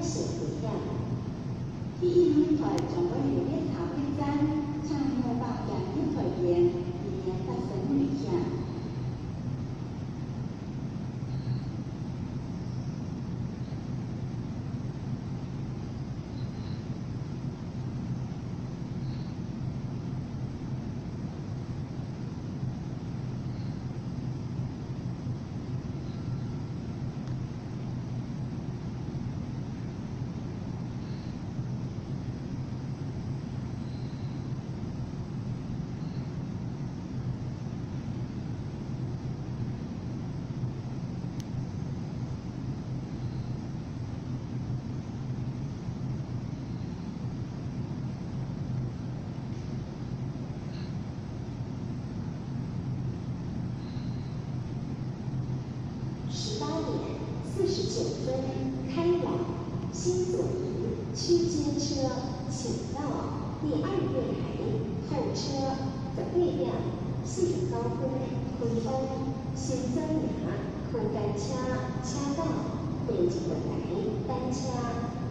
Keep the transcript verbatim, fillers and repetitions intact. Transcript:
线危险。第一旅团将会列列查尾站，查明白人的团员以免发生危险。 十八点四十九分开往新左营区间车，请到第二月台候车十八点四十九分开往新左营区间车，请到第一月台单车。